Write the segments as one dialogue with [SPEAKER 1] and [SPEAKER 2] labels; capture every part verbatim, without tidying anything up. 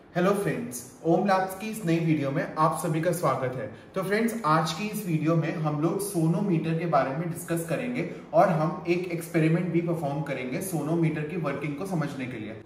[SPEAKER 1] Hello friends, ओम labs की इस नई वीडियो में आप सभी का स्वागत है। तो फ्रेंड्स, आज की इस वीडियो में हम लोग सोनोमीटर के बारे में डिस्कस करेंगे और हम एक एक्सपेरिमेंट भी परफॉर्म करेंगे सोनोमीटर की वर्किंग को समझने के लिए।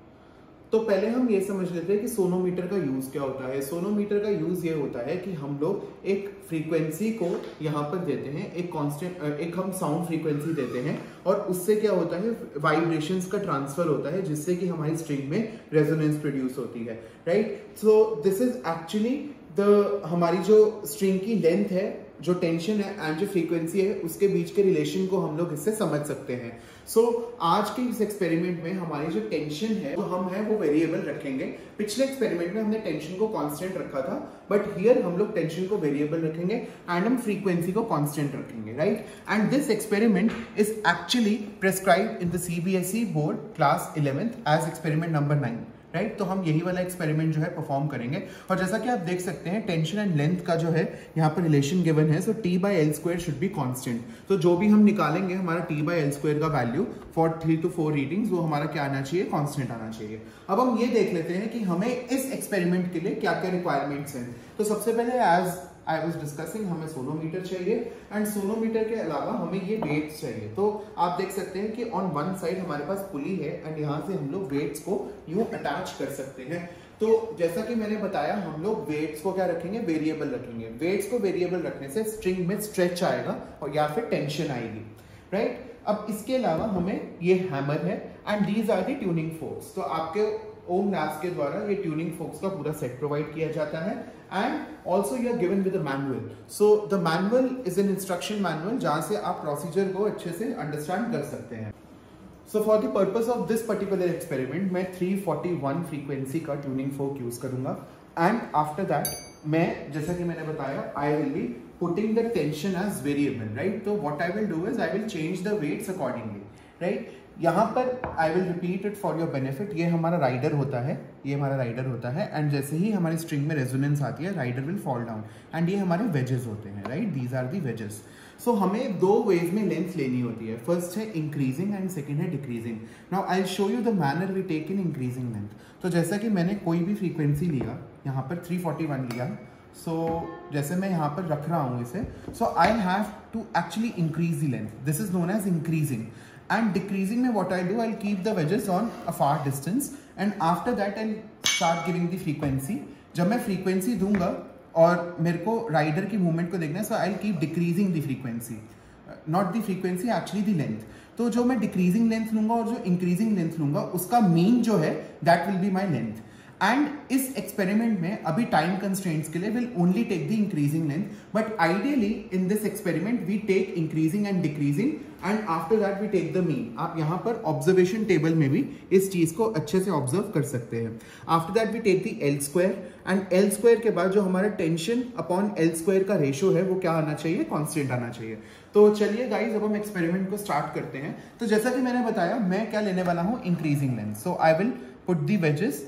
[SPEAKER 1] तो पहले हम ये समझ लेते हैं कि सोनोमीटर का यूज क्या होता है। सोनोमीटर का यूज ये होता है कि हम लोग एक फ्रीक्वेंसी को यहाँ पर देते हैं, एक कांस्टेंट, एक हम साउंड फ्रीक्वेंसी देते हैं और उससे क्या होता है, वाइब्रेशंस का ट्रांसफर होता है जिससे कि हमारी स्ट्रिंग में रेजोनेंस प्रोड्यूस होती है, right. So this is actually the हमारी जो स्ट्रिंग की लेंथ है, जो टेंशन है एंड जो फ्रीक्वेंसी है, उसके बीच के रिलेशन को हम लोग इससे समझ सकते हैं। सो so, आज के इस एक्सपेरिमेंट में हमारी जो टेंशन है, जो हम है वो वेरिएबल रखेंगे। पिछले एक्सपेरिमेंट में हमने टेंशन को कांस्टेंट रखा था, बट हियर हम लोग टेंशन को वेरिएबल रखेंगे एंड हम फ्रीक्वेंसी को कांस्टेंट रखेंगे, right. And this experiment is actually prescribed in the CBSE board class eleventh as experiment number nine, right right? तो हम यही वाला एक्सपेरिमेंट जो है परफॉर्म करेंगे। और जैसा कि आप देख सकते हैं, टेंशन एंड लेंथ का जो है यहाँ पर रिलेशन गिवन है, so T by L square should be constant. तो जो भी हम निकालेंगे हमारा टी बाई एल स्क्वायर का value for three two four readings, वो हमारा क्या आना चाहिए, कांस्टेंट आना चाहिए। अब हम ये देख लेते हैं कि हमें इस एक्सपेरिमेंट के लिए क्या क्या रिक्वायरमेंट्स हैं। तो सबसे पहले एज आई वॉज डिस्कसिंग, हमें सोनोमीटर चाहिए एंड सोनोमीटर के अलावा हमें ये वेट्स चाहिए। तो आप देख सकते हैं कि ऑन वन साइड हमारे पास पुली है एंड यहाँ से हम लोग वेट्स को यूं अटैच कर सकते हैं। तो जैसा कि मैंने बताया, हम लोग वेट्स को क्या रखेंगे, वेरिएबल रखेंगे। वेट्स को वेरिएबल रखने से स्ट्रिंग में स्ट्रेच आएगा और या फिर टेंशन आएगी, राइट। अब इसके अलावा हमें ये हैमर है and these are the tuning forks. तो आपके ओम लैब्स के द्वारा ये ट्यूनिंग फोर्क्स का पूरा सेट प्रोवाइड किया जाता है and also you are given with a manual. So the manual is an instruction manual जहां से आप प्रोसीजर को अच्छे से अंडरस्टैंड कर सकते हैं। So for the purpose of this particular experiment मैं थ्री फोर्टी वन फ्रीक्वेंसी का ट्यूनिंग फोर्क यूज करूंगा एंड आफ्टर दैट मैं, जैसा कि मैंने बताया, I will be putting the tension as variable, right. तो what I will do is I will change the weights accordingly, right. यहाँ पर I will repeat it for your benefit. ये हमारा राइडर होता है, ये हमारा राइडर होता है एंड जैसे ही हमारी स्ट्रिंग में रेजोनेंस आती है, rider will fall down and ये हमारे वेजेस होते हैं, right. These are the wedges. So हमें दो वेज में लेंथ लेनी होती है। फर्स्ट है इंक्रीजिंग एंड सेकेंड है decreasing. Now I show you the manner we take in increasing length. तो जैसा कि मैंने कोई भी फ्रीक्वेंसी लिया, यहाँ पर थ्री फोर्टी वन लिया, सो so, जैसे मैं यहाँ पर रख रहा हूँ इसे, so I have to actually increase the length. This is known as increasing. And decreasing में what I'll do, I'll keep the wedges on a far distance and after that I'll start giving the frequency. जब मैं frequency दूंगा और मेरे को rider की movement को देखना है, so I'll keep decreasing the frequency, not the frequency, actually the length. तो जो मैं decreasing length लूंगा और जो increasing length लूंगा, उसका mean जो है that will be my length. And इस एक्सपेरिमेंट में अभी टाइम कंस्ट्रेंट्स के लिए will only take the increasing length, but ideally in this experiment we take increasing and decreasing and after that we take the mean. आप यहाँ पर observation table में भी इस चीज को अच्छे से ऑब्जर्व कर सकते हैं। After that we take the L square and L square के बाद जो हमारा टेंशन अपॉन एल स्क्वायर का रेशो है वो क्या आना चाहिए, कॉन्स्टेंट आना चाहिए। तो चलिए गाइज, अब हम एक्सपेरिमेंट को स्टार्ट करते हैं। तो जैसा कि मैंने बताया, मैं क्या लेने वाला हूँ, increasing length. So I will put the wedges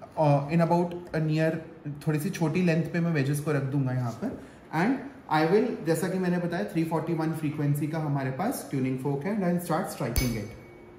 [SPEAKER 1] in about near, थोड़ी सी छोटी लेंथ पे मैं वेजेस को रख दूंगा यहाँ पर एंड आई विल, जैसा कि मैंने बताया, थ्री फोर्टी वन फ्रीक्वेंसी का हमारे पास ट्यूनिंग फोर्क है and I will start striking it.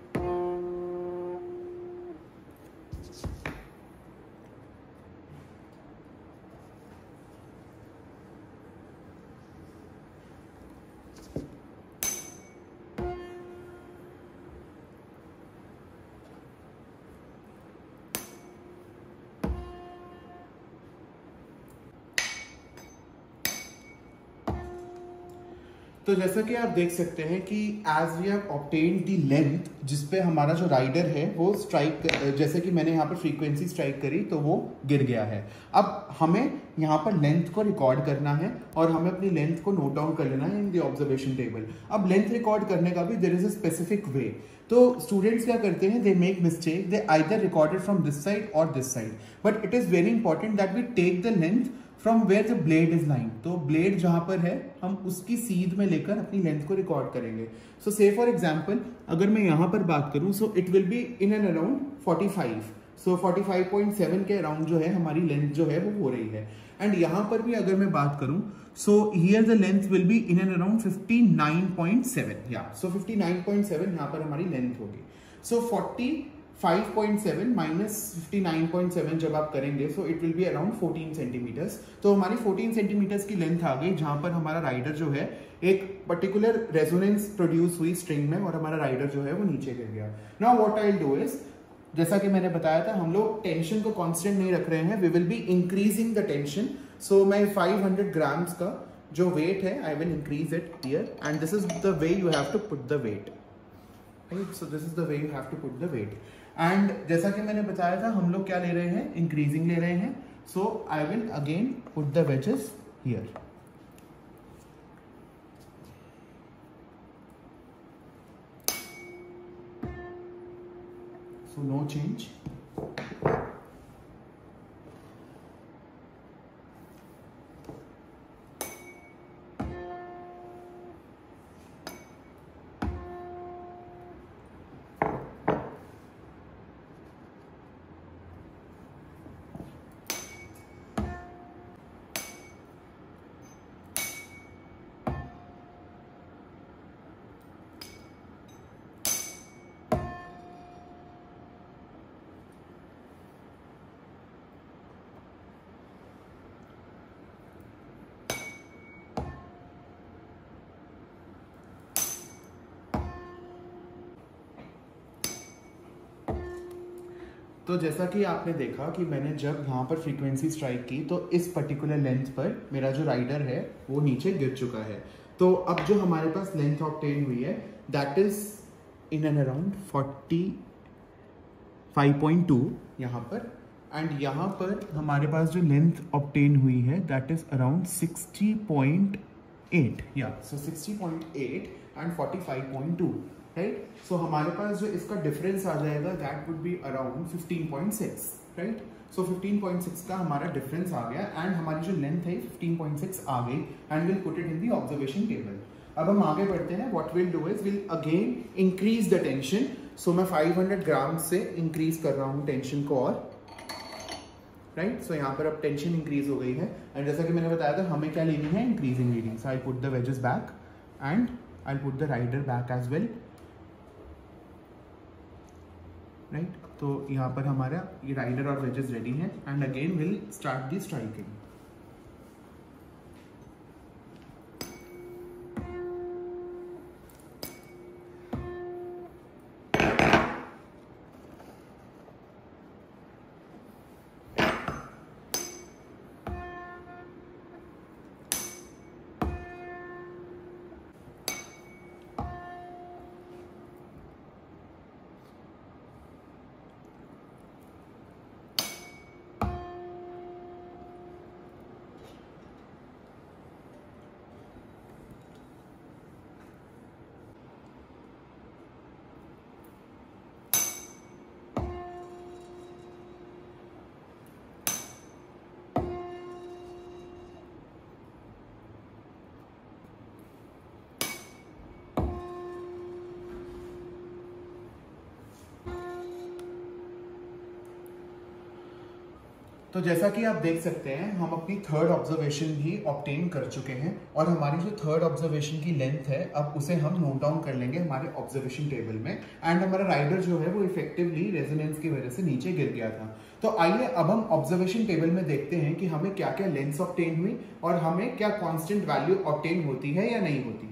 [SPEAKER 1] तो जैसा कि आप देख सकते हैं कि as we have obtained the length, जिसपे हमारा जो राइडर है वो स्ट्राइक, जैसे कि मैंने यहाँ पर फ्रीक्वेंसी स्ट्राइक करी तो वो गिर गया है। अब हमें यहाँ पर लेंथ को रिकॉर्ड करना है और हमें अपनी लेंथ को नोट डाउन कर लेना है इन द ऑब्जर्वेशन टेबल। अब लेंथ रिकॉर्ड करने का भी there is a specific way. तो स्टूडेंट्स क्या करते हैं, they make mistake, they either recorded from this side और this side, but it is very important that we take the length from where the blade is line. तो blade जहां पर है हम उसकी सीध में लेकर अपनी लेंथ को रिकॉर्ड करेंगे। सो से फॉर एग्जांपल, अगर मैं यहां पर बात करूं, so it will be in and around forty five. So forty five point seven के अराउंड जो है हमारी लेंथ जो है वो हो रही है। एंड यहां पर भी अगर मैं बात करूं, so here the length will be in and around fifty nine point seven. या so fifty nine point seven यहां पर हमारी लेंथ होगी। So forty five point seven minus fifty nine point seven जब आप करेंगे so it will be around fourteen centimeters. तो हमारी फोर्टीन सेंटीमीटर्स की लेंथ आ गई, जहां पर हमारा राइडर जो है एक पर्टिकुलर रेजोनेंस प्रोड्यूस हुई स्ट्रिंग में और हमारा राइडर जो है वो नीचे गिर गया। Now what I will do is, जैसा कि मैंने बताया था हम लोग टेंशन को कांस्टेंट नहीं रख रहे हैं, we will be increasing the tension. So मैं फाइव हंड्रेड ग्राम्स का जो वेट है I will increase it here and this is the way you have to put the weight, right. So this is the way you have to put the weight and जैसा कि मैंने बताया था हम लोग क्या ले रहे हैं, इंक्रीजिंग ले रहे हैं। So I will again put the wedges here. So no change. तो जैसा कि आपने देखा कि मैंने जब यहाँ पर फ्रीक्वेंसी स्ट्राइक की तो इस पर्टिकुलर लेंथ पर मेरा जो राइडर है वो नीचे गिर चुका है। तो अब जो हमारे पास लेंथ ऑब्टेन हुई है that is in and around forty five point two यहाँ पर, एंड यहाँ पर हमारे पास जो लेंथ ऑब्टेन हुई है that is around sixty point eight, या so sixty point eight and forty five point two, right. So हमारे पास जो इसका डिफरेंस आ जाएगा that would be around fifteen point six, right. So fifteen point six का हमारा डिफरेंस आ गया एंड हमारी जो लेंथ है फिफ्टीन पॉइंट सिक्स आ गई and will put it in the observation table. अब हम आगे बढ़ते हैं, what will do is will again increase the tension. So मैं फाइव हंड्रेड ग्राम से इंक्रीज कर रहा हूँ टेंशन को और, राइट। सो यहाँ पर अब टेंशन इंक्रीज हो गई है एंड जैसा कि मैंने बताया था हमें क्या लेनी है, increasing reading. So I put the wedges back and I put the rider back as well, right. तो यहाँ पर हमारा ये राइडर और वेजेस रेडी हैं and again will start the striking. तो जैसा कि आप देख सकते हैं हम अपनी थर्ड ऑब्जर्वेशन भी ऑब्टेन कर चुके हैं और हमारी जो थर्ड ऑब्जर्वेशन की लेंथ है अब उसे हम नोट डाउन कर लेंगे हमारे ऑब्जर्वेशन टेबल में एंड हमारा राइडर जो है वो इफेक्टिवली रेजोनेंस की वजह से नीचे गिर गया था। तो आइए अब हम ऑब्जर्वेशन टेबल में देखते हैं कि हमें क्या क्या लेंथ्स ऑब्टेन हुई और हमें क्या कांस्टेंट वैल्यू ऑब्टेन होती है या नहीं होती है।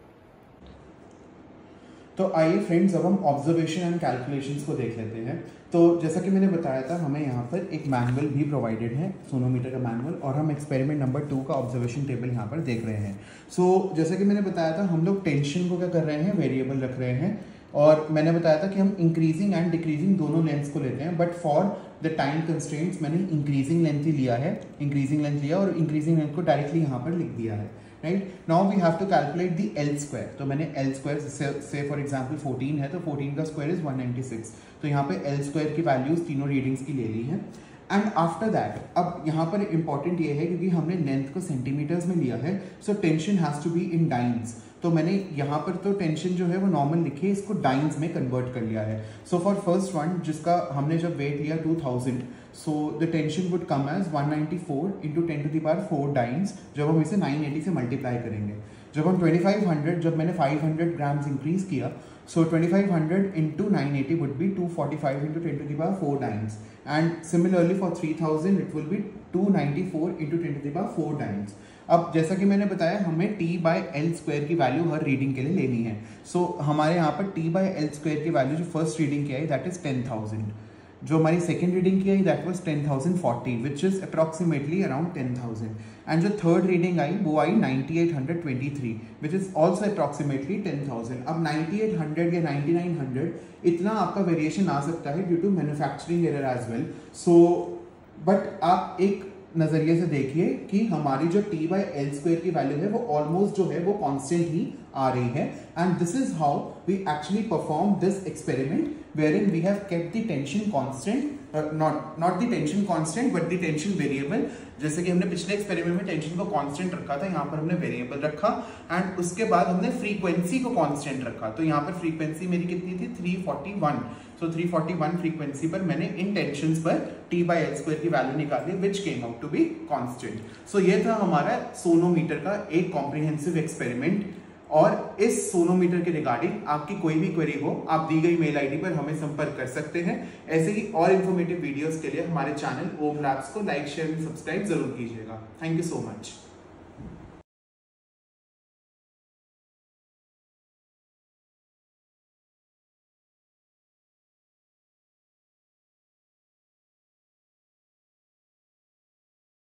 [SPEAKER 1] तो आइए फ्रेंड्स अब हम ऑब्जर्वेशन एंड कैलकुलेशंस को देख लेते हैं। तो जैसा कि मैंने बताया था हमें यहाँ पर एक मैनुअल भी प्रोवाइडेड है, सोनोमीटर का मैनुअल, और हम एक्सपेरिमेंट नंबर टू का ऑब्जर्वेशन टेबल यहाँ पर देख रहे हैं। सो so, जैसा कि मैंने बताया था हम लोग टेंशन को क्या कर रहे हैं, वेरिएबल रख रहे हैं, और मैंने बताया था कि हम इंक्रीजिंग एंड डिक्रीजिंग दोनों लेंथ्स को लेते हैं, but for the time constraints मैंने इंक्रीजिंग लेंथ ही लिया है, इंक्रीजिंग लेंथ लिया और इंक्रीजिंग लेंथ को डायरेक्टली यहाँ पर लिख दिया है। Right, now we have to calculate the L square. तो मैंने एल स्क्वायर से फॉर एग्जांपल फोर्टीन है तो फोर्टीन का square is one ninety six, तो यहाँ पे एल स्क्वायर की वैल्यूज तीनों रीडिंग्स की ले ली है। एंड आफ्टर दैट अब यहाँ पर इंपॉर्टेंट ये है क्योंकि हमने लेंथ को सेंटीमीटर्स में लिया है, so tension has to be in dynes. तो मैंने यहाँ पर तो टेंशन जो है वो नॉर्मल लिखी है, इसको डाइन्स में कन्वर्ट कर लिया है। सो फॉर फर्स्ट वन जिसका हमने जब वेट लिया two thousand, so the tension would come as one ninety four into ten to the power four dynes, जब हम इसे नाइन एटी से मल्टीप्लाई करेंगे। जब हम twenty-five hundred, जब मैंने five hundred ग्राम्स इंक्रीज किया, so twenty-five hundred into nine eighty would be two forty-five into ten to the power four dynes, and similarly for three thousand it will be two ninety-four into ten to the power four dynes. अब जैसा कि मैंने बताया हमें t by L square की value हर reading के लिए लेनी है. सो so, हमारे यहाँ पर t बाई एल स्क्वायर की वैल्यू जो फर्स्ट रीडिंग की आई दैट इज टेन थाउजेंड, जो हमारी सेकेंड रीडिंग की आई that was ten thousand forty which is approximately around ten thousand, and जो थर्ड रीडिंग आई वो आई ninety eight hundred twenty three which is also approximately ten thousand. अब ninety eight hundred या नाइन्टी नाइन हंड्रेड इतना आपका variation आ सकता है due to manufacturing error as well. So but आप एक नजरिए से देखिए कि हमारी जो t बाई एल स्क्वायर की वैल्यू है वो ऑलमोस्ट जो है वो कांस्टेंट ही आ रही है, and this is how we actually perform this experiment wherein we have kept the tension constant, uh, not not the tension constant but the tension variable. जैसे कि हमने पिछले एक्सपेरिमेंट में टेंशन को कांस्टेंट रखा था, यहाँ पर हमने वेरिएबल रखा, एंड उसके बाद हमने फ्रीक्वेंसी को कांस्टेंट रखा. तो यहाँ पर फ्रीक्वेंसी मेरी कितनी थी three forty one. So three forty one frequency पर मैंने इन टेंशंस पर t बाई एल स्क्वायर की वैल्यू निकाली which came out to be constant. So ये था हमारा सोनोमीटर का एक कॉम्प्रिहेंसिव एक्सपेरिमेंट. और इस सोनोमीटर के रिगार्डिंग आपकी कोई भी क्वेरी हो आप दी गई मेल आईडी पर हमें संपर्क कर सकते हैं. ऐसे ही और इन्फॉर्मेटिव वीडियोस के लिए हमारे चैनल ओम लैब्स को लाइक शेयर एंड सब्सक्राइब जरूर कीजिएगा. Thank you so much.